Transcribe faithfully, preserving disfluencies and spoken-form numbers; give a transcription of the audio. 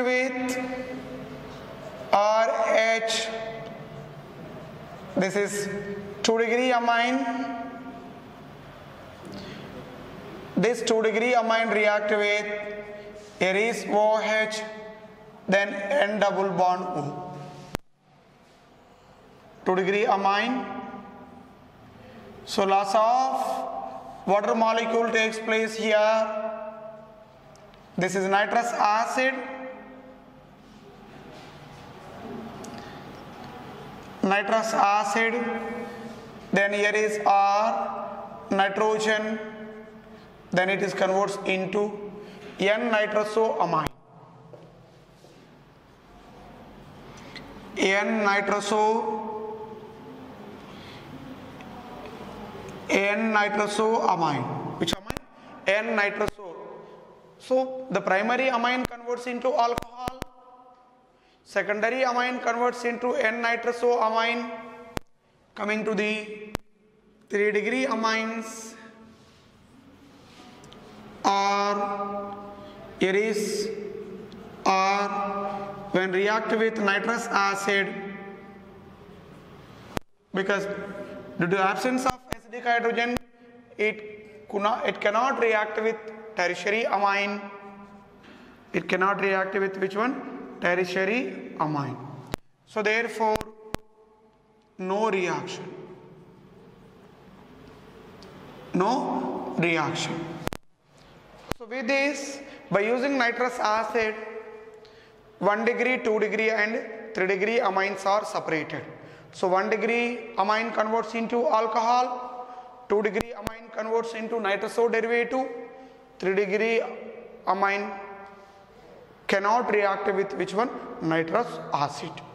with R H. This is two degree amine. This two degree amine react with, here is O H, then N double bond O. two degree amine. So loss of water molecule takes place here. This is nitrous acid. Nitrous acid. Then here is R, nitrogen. Then it is converts into N-nitrosoamine. N-nitroso, N-nitrosoamine. Which amine? N-nitroso. So the primary amine converts into alcohol. Secondary amine converts into N-nitrosoamine. Coming to the three degree amines. R, here is R, when react with nitrous acid, because due to absence of acidic hydrogen, it, could not, it cannot react with tertiary amine. It cannot react with which one? Tertiary amine. So therefore, no reaction. No reaction. So with this, by using nitrous acid, one degree, two degree and three degree amines are separated. So one degree amine converts into alcohol, two degree amine converts into nitroso derivative, three degree amine cannot react with which one? Nitrous acid.